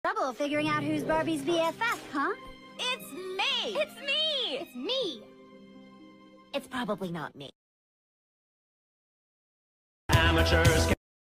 Trouble figuring out who's Barbie's BFF, huh? It's me! It's me! It's me! It's probably not me. Amateurs